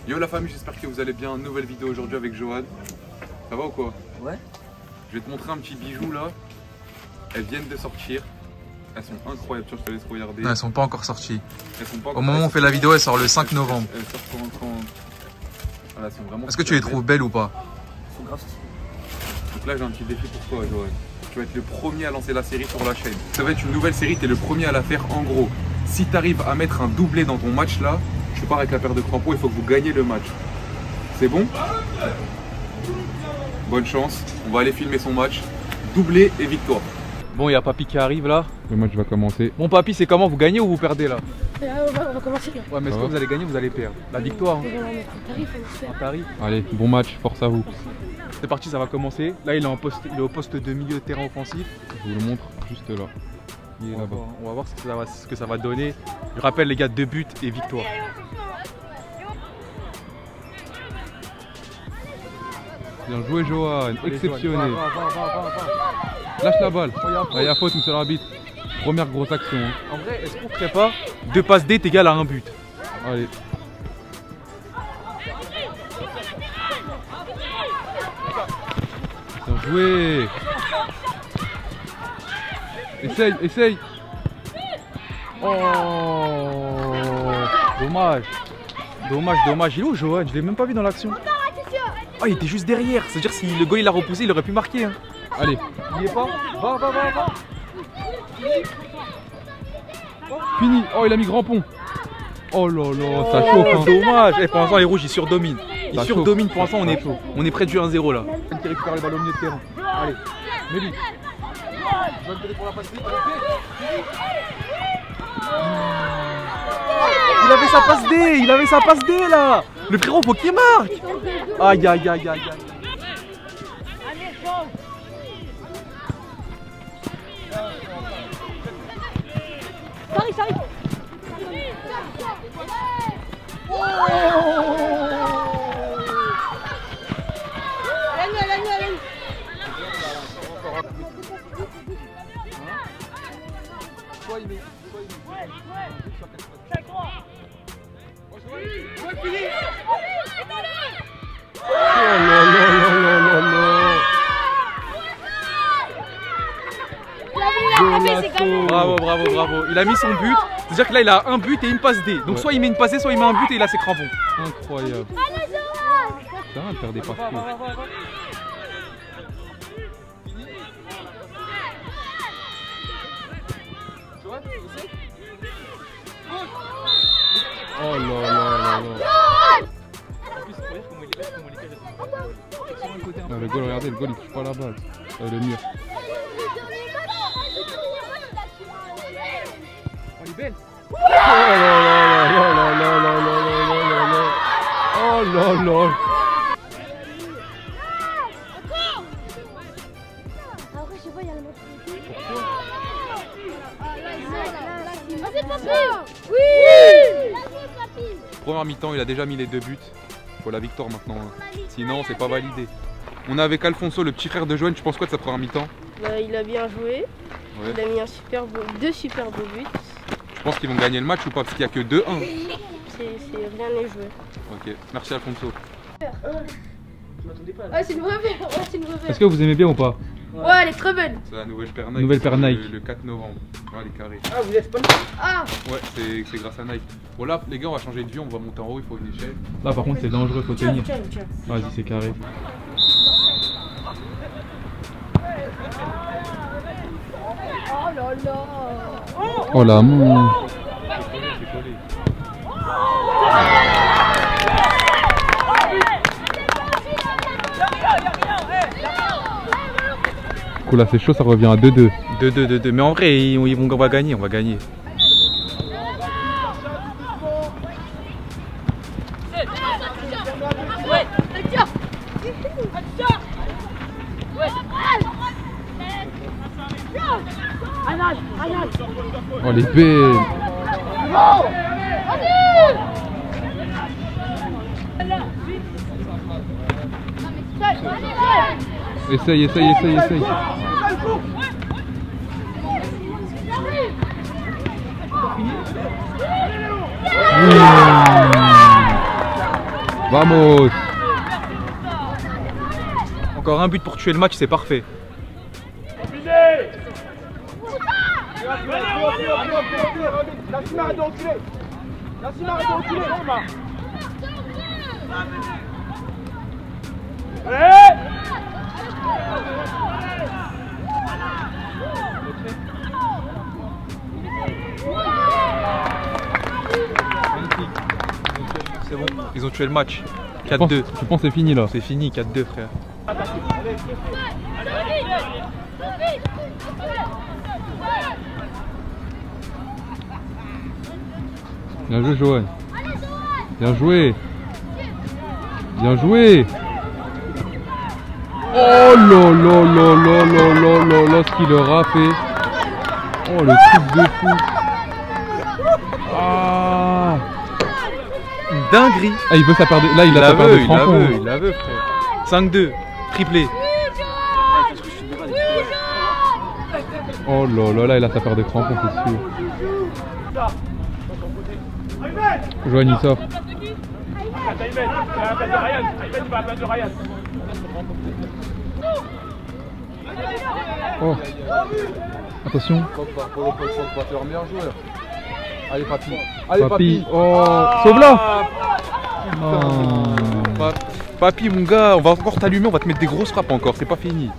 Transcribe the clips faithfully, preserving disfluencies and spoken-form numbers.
Yo la famille, j'espère que vous allez bien. Nouvelle vidéo aujourd'hui avec Johan. Ça va ou quoi? Ouais. Je vais te montrer un petit bijou là. Elles viennent de sortir. Elles sont incroyables, tiens, je te laisse regarder. Non, elles sont pas encore sorties. Elles sont pas Au encore... moment où on fait la vidéo, elle sort le cinq novembre. Elles sortent quand... quand... Voilà, elles sont vraiment... Est-ce que tu les trouves belles ou pas? Elles sont grave stylées. Donc là j'ai un petit défi pour toi Johan. Tu vas être le premier à lancer la série sur la chaîne. Ça va être une nouvelle série, tu es le premier à la faire en gros. Si tu arrives à mettre un doublé dans ton match là, je pars avec la paire de crampons, il faut que vous gagnez le match. C'est bon? Bonne chance, on va aller filmer son match. Doublé et victoire. Bon, il y a Papy qui arrive là. Le match va commencer. Bon, Papy, c'est comment? Vous gagnez ou vous perdez là? Euh, on, va, on va commencer là. Ouais, mais est-ce que vous allez gagner ou vous allez perdre? La victoire, hein. On va mettre un tarif, on va se faire. Un pari. Allez, bon match, force à vous. C'est parti, ça va commencer. Là, il est, en poste, il est au poste de milieu de terrain offensif. Je vous le montre juste là. Il est On va, là-bas. voir, on va voir ce que, ça va, ce que ça va donner. Je rappelle les gars, deux buts et victoire. Bien joué Johan, Allez, exceptionnel. Johan, va, va, va, va, va. Lâche la balle. Oh, y a faute. Ah, il y a faute, monsieur l'arbitre. Première grosse action. Hein. En vrai, est-ce qu'on ferait pas deux passes D est égal à un but? Allez. Bien joué. Essaye, essaye. Oh, dommage. Dommage, dommage. Il est où Johan? Je l'ai même pas vu dans l'action. Ah, il était juste derrière. C'est-à-dire si le goal il l'a repoussé, il aurait pu marquer. Hein. Allez. Il y est pas? Va, va, va, va. Fini. Oh, il a mis grand pont. Oh là là, ça chauffe. Hein. Dommage. Et pour l'instant, les rouges ils surdominent. Ils Ça surdominent. chauffe. Pour l'instant, on est, Ça chauffe. on est près du un zéro là. Qui récupère le ballon au milieu de terrain. Allez, mets-lui. Il avait sa passe D, il avait sa passe D là. Le frérot, faut qu'il marque. Aïe, aïe, aïe, aïe, aïe. Ça arrive, ça arrive. Allez, allez, allez. Soit il met, soit il Oh là là là là là là. Bravo, bravo, bravo. Il a mis son but. C'est-à-dire que là, il a un but et une passe D. Donc Ouais. soit il met une passe D, soit il met un but et il a ses crampons. Incroyable. Ça va de faire des passes. Oh là là là là. Ah, le goal, regardez, le goal il touche pas la balle. Euh, le mur. Oh, il est belle. Oh là là là là là là là là là là. Oh là là. Après, je sais pas, il y a la moitié. Vas-y, passe-moi. Oui. Première mi-temps, il a déjà mis les deux buts. Il faut la victoire maintenant. Hein. Sinon, c'est pas validé. On est avec Alfonso, le petit frère de Johan. Tu penses quoi de sa première mi-temps? Bah, il a bien joué, Ouais. il a mis un super beau, deux super beaux buts, Tu penses qu'ils vont gagner le match ou pas? Parce qu'il n'y a que deux un. c'est rien n'est joué. Ok, merci Alfonso. Ah, c'est une vraie paire, ouais, c'est une vraie paire. Est-ce que vous aimez bien ou pas? Ouais, elle est très belle. C'est la nouvelle paire Nike. Nouvelle paire Nike. Le, le quatre novembre. Ouais, les carrés. Ah, vous êtes pas Ah, Ouais, c'est c'est grâce à Nike. Bon là, les gars, on va changer de vue. On va monter en haut. Il faut une échelle. Là, par contre, c'est dangereux, faut tenir. tiens, tiens. Vas-y, c'est carré. Oh là là. Oh la mon. Cool, là c'est chaud, ça revient à deux deux. deux deux, deux deux. Mais en vrai, ils, ils vont, on va gagner, on va gagner. Oh les belles. Essaye, essaye, essaye, essaye. Vamos. Encore un but pour tuer le match, c'est parfait. C'est bon, ils ont tué le match. quatre deux. Tu penses que c'est fini là? C'est fini, quatre deux frère. Bien joué Johan. Bien joué. Bien joué. Oh là là là là là là là là ce qu'il leur a fait. Oh le truc de fou. Ah. Une dinguerie. Ah il veut sa paire de... Là il, Il a la sa paire veut, de il la crampons. veut, il la veut frère. cinq deux, triplé. Oh là là là il a sa paire de crampons c'est sûr. Johan il sort. Oh. Attention. C'est leur meilleur joueur. Allez Papi. Allez Papi. Oh. Sauve-la. Oh. Pa- Papi mon gars, on va encore t'allumer, on va te mettre des grosses frappes encore, c'est pas fini.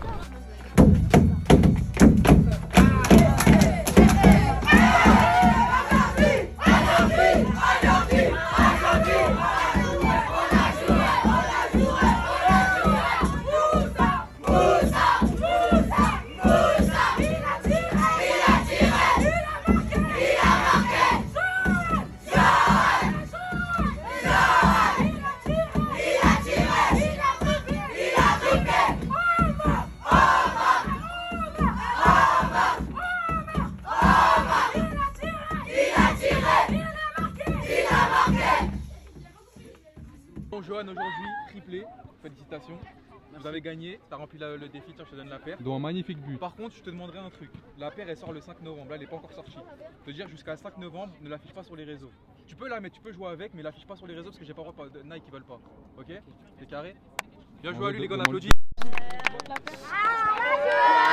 Bon Johan aujourd'hui, triplé, félicitations. Vous avez gagné, t'as rempli la- le défi, tiens je te donne la paire. Dont un magnifique but. Par contre je te demanderai un truc, la paire elle sort le cinq novembre, là elle n'est pas encore sortie. Te dire jusqu'à cinq novembre, ne l'affiche pas sur les réseaux. Tu peux la mettre, tu peux jouer avec, mais l'affiche pas sur les réseaux parce que j'ai pas le droit de Nike qui veulent pas. Ok? C'est carré? Bien joué à lui les gars, on applaudit. Ah,